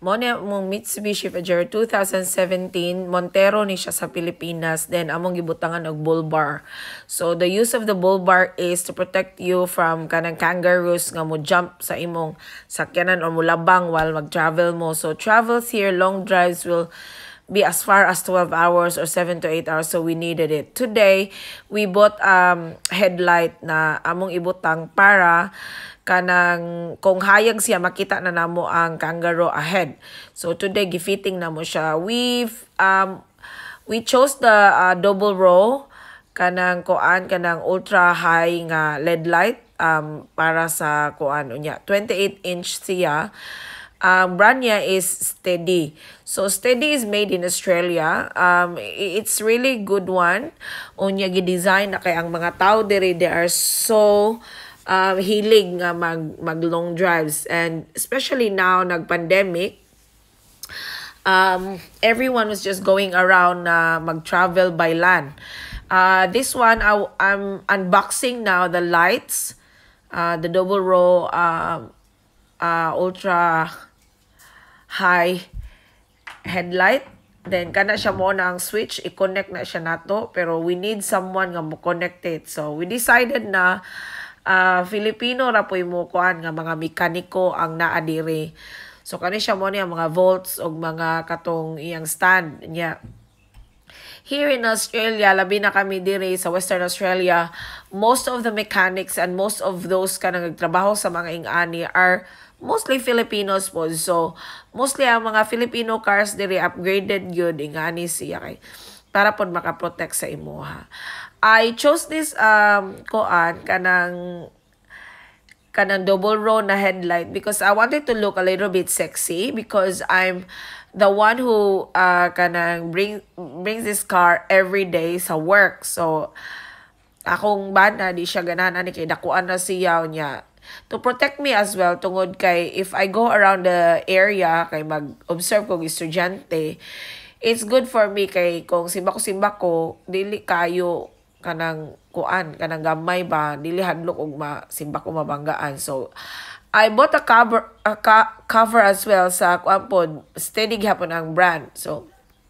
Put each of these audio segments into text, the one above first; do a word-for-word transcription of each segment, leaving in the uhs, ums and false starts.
Mo ni mong Mitsubishi Pajero two thousand seventeen, Montero ni siya sa Pilipinas, then among gibutangan og bull bar. So the use of the bull bar is to protect you from kanang kangaroos nga mo jump sa imong sakyanan or mulabang while mag-travel mo. So travels here, long drives will be as far as twelve hours or seven to eight hours, so we needed it. Today, we bought um headlight na among ibutang para kanang kung hayag siya makita na namo ang kangaroo ahead. So today gifitting namo siya. We've um we chose the uh, double row kanang kuan kanang ultra high nga L E D light um para sa kuan unya. twenty-eight inch siya. Um, brand niya is Steady. So Steady is made in Australia. Um, it's really good one. Unya gi-design na kay ang mga tao diri, they are so um, hilig nga mag, mag long drives, and especially now nag-pandemic, um, everyone was just going around na uh, mag-travel by land. Uh, this one, I, I'm unboxing now the lights, uh, the double row uh, uh, ultra high headlight. Then kana siya mo na ang switch, i-connect na siya nato, pero we need someone nga mo connect it. So we decided na uh, Filipino ra poy mo kuan nga mga mekaniko ang naa diri. So kani siya mo niya mga volts og mga katong iyang stand niya. Here in Australia, labi na kami diri sa Western Australia, most of the mechanics and most of those ka nagtrabaho sa mga ingani are mostly Filipinos po. So, mostly ang mga Filipino cars diri upgraded yun, ingani siya kay para po makaprotect sa imuha. I chose this um koan kanang kanang double row na headlight because I wanted to look a little bit sexy, because I'm the one who uh kanang bring brings this car every day sa work. So akong bana di siya ganahan ani kay dakuan na siya niya. To protect me as well, tungod kay if I go around the area kay mag-observe kong estudyante, it's good for me kay kung simba ko simba ko dili kayo kanang kuan kanang gamay ba, dili hadlok og ma simba ko mabanggaan. So I bought a cover a ca cover as well sa kuan pod, Steady gyapon ang brand. So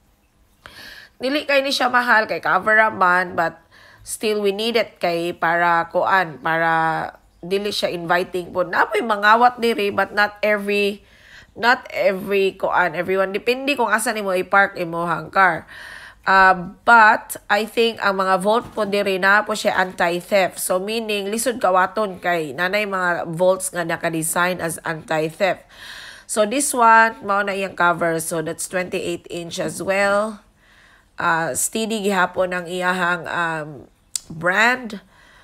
dili kay ni siya mahal kay cover man, but still we need it kay para kuan para dili siya inviting po. Napoy mangawat diri, but not every not every kuan everyone depende kung asa nimo i-park imo hang car. Uh, but I think ang mga volt po diri na po siya anti-theft. So meaning lisod kawaton kay nanay mga volts nga naka-design as anti-theft. So this one mao na iyang cover. So that's twenty-eight inch as well. Uh, Steady gihapon ang iyahang um, brand.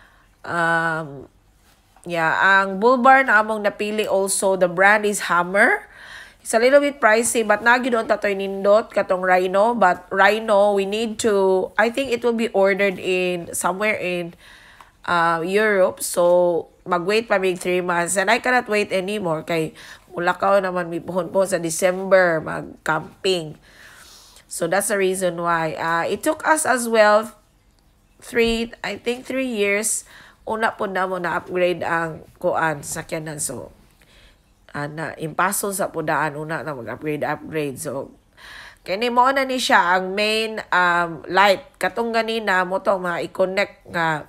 Um, Yeah, ang bull bar na among napili also, the brand is Hammer. It's a little bit pricey, but nagyud on tatoy nindot katong Rhino. But Rhino, we need to, I think it will be ordered in somewhere in uh, Europe. So mag-wait pa mig three months, and I cannot wait anymore kay mulakaw naman mi pohon po sa December mag-camping. So that's the reason why. Uh, it took us as well three, I think three years. Una po na mo na-upgrade ang kuan sakyanan. So, uh, na impaso sa pudaan, una na mag-upgrade, upgrade. So, kini mo na ni siya ang main um, light. Katong ganina mo to ma-i-connect nga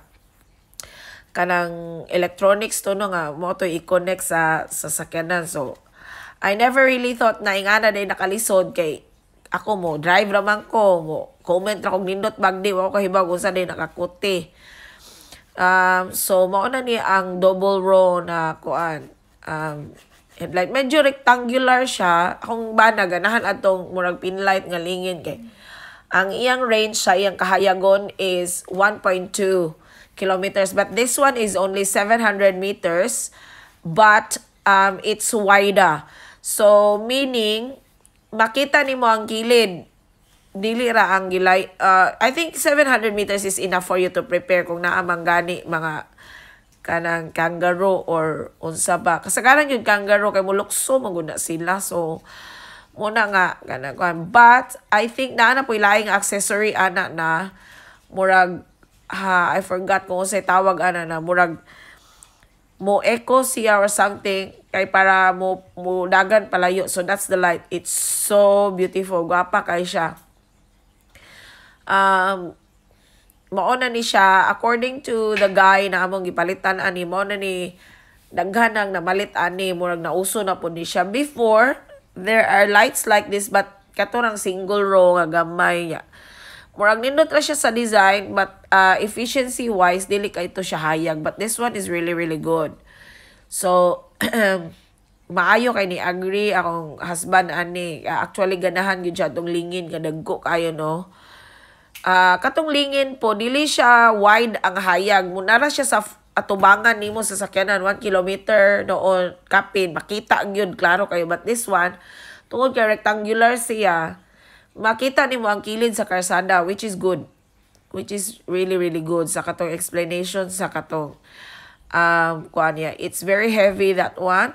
kanang electronics to no nga mo to i-connect sa, sa sakyanan. So, I never really thought na ingana day nakalisod kay ako mo, drive raman ko, mo comment ra kog nindot bagdi, wako kahibag unsa day nakakuti. Um, so, mauna ni ang double row na kuan. Um, headlight. Medyo rectangular siya. Akong ba naganahan atong murag pinlight nga lingin kay. Ang iyang range sa iyang kahayagon is one point two kilometers. But this one is only seven hundred meters. But um, it's wider. So, meaning, makita ni mo ang kilid. Dili ra ang gilay. Uh, I think seven hundred meters is enough for you to prepare kung naamang gani mga kanang kangaroo or unsa ba. Kasagaran yung kangaroo kay mulukso maguna sila. So muna nga kanang kuan. But I think na ana poy laing accessory ana na murag ha, I forgot kung unsay tawag ana na murag mo echo siya or something. kay para mo mo dagan palayo. So that's the light. It's so beautiful. Gwapa kay siya. Um mao na ni siya according to the guy na among gipalitan ani, mao na ni daghan nang namalit ani, murag nauso na po ni siya. Before there are lights like this but katurang single row nga gamay ya. Murag nindot ra siya sa design but uh, efficiency wise dili kay ito siya hayag, but this one is really really good. So maayo kay ni agree akong husband ani. Uh, actually ganahan gyud siya tong lingin nga dagko kayo no. Uh, katong lingin po dili siya wide ang hayag, munara siya sa atubangan nimo sa sakyanan one kilometer noon kapin makita gyud klaro kayo, but this one tungod kay rectangular siya makita nimo ang kilid sa karsada, which is good, which is really really good sa katong explanation sa katong um kuan niya. It's very heavy that one,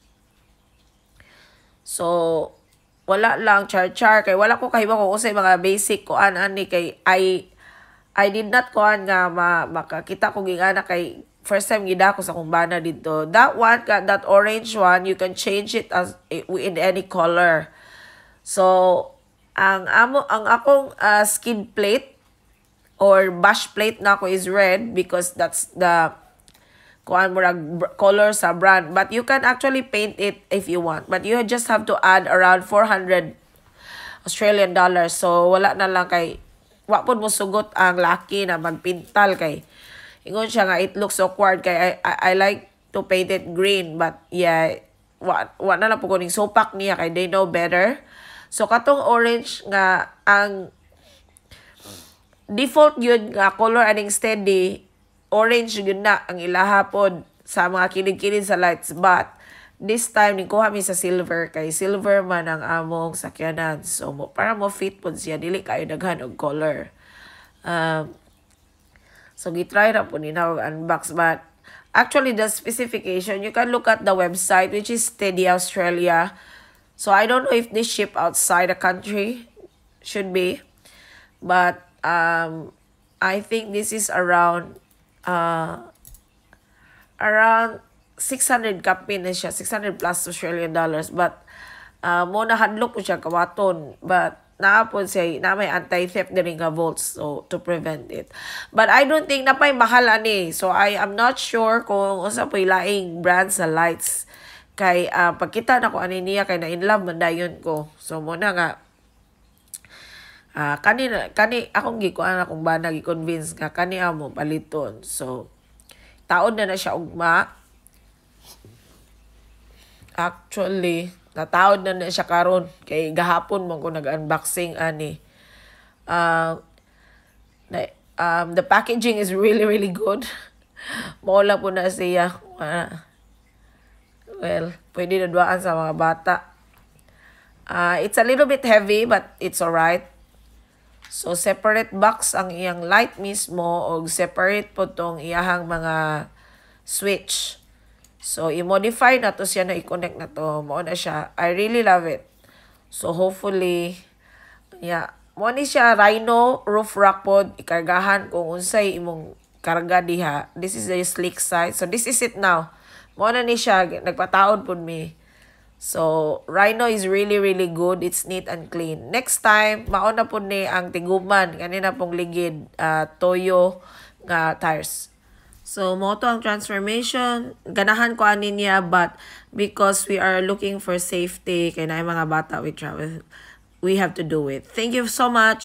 so wala lang char-char kay wala ko kahiba kung usay mga basic kuan ani kay I I did not kuan nga ma, makakita ko gingana kay first time gida ko sa kumbana dito. That one, that orange one, you can change it as in any color. So ang amo ang akong uh, skid plate or bash plate na ako is red because that's the kuan murag color sa brand, but you can actually paint it if you want, but you just have to add around four hundred Australian dollars. So wala na lang kay wa pod mo sugot ang laki na magpintal kay ingon siya nga it looks awkward kay I, I, I like to paint it green, but yeah wa, wa na lang po kuning sopak niya kay they know better. So katong orange nga ang default yun nga color aning steady orange yun na ang ilaha pod sa mga kilid-kilid sa lights, but this time nikuha mi sa silver kay silver man ang among sakyanan, so mo, para mo fit pod siya dili kayo daghan og color. Um, so gitry ra po ni na unbox, but actually the specification you can look at the website which is Steady Australia. So I don't know if they ship outside the country, should be, but um I think this is around uh around six hundred kapin na siya, six hundred plus Australian dollars, but uh, mo na hadlok po siya kawaton, but naapon siya na may anti-theft na rin nga volts, so to prevent it. But I don't think na pa'y mahal ani, so I am not sure kung usa po'y laing brand sa lights kay uh, pagkita na ko ani niya kay na in love man dayon ko, so mo na nga uh, kani kani akong gikuan akong bana gi-convince nga kani amo paliton. So taon na na siya ugma. Actually, nataod na na siya karon kay gahapon mo ko nag-unboxing ani. Uh, um, the packaging is really really good. Mola po na siya. Uh, well, pwede na duaan sa mga bata. Uh, it's a little bit heavy but it's alright. So separate box ang iyang light mismo og separate po tong iyahang mga switch. So, i-modify na to siya na i-connect na to. Mo na siya. I really love it. So, hopefully, yeah. Mo ni siya Rhino roof rack pod. Ikargahan kung unsay imong karga diha. This is the sleek side. So, this is it now. Mo na ni siya. Nagpataod pod mi. So, Rhino is really, really good. It's neat and clean. Next time, mauna po ni ang tiguman. Kanina pong ligid. Uh, Toyo nga tires. So, mo to ang transformation. Ganahan ko ani niya, but because we are looking for safety, kaya na mga bata we travel, we have to do it. Thank you so much.